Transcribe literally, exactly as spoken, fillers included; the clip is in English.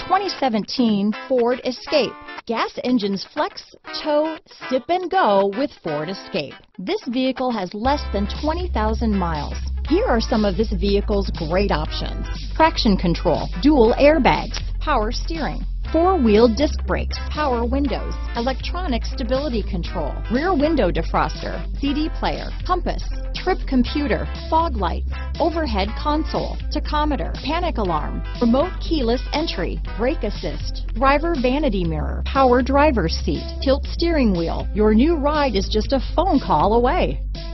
twenty seventeen Ford Escape. Gas engines flex, tow, sip and go with Ford Escape. This vehicle has less than twenty thousand miles. Here are some of this vehicle's great options: traction control, dual airbags, power steering, four-wheel disc brakes, power windows, electronic stability control, rear window defroster, C D player, compass, trip computer, fog lights, overhead console, tachometer, panic alarm, remote keyless entry, brake assist, driver vanity mirror, power driver's seat, tilt steering wheel. Your new ride is just a phone call away.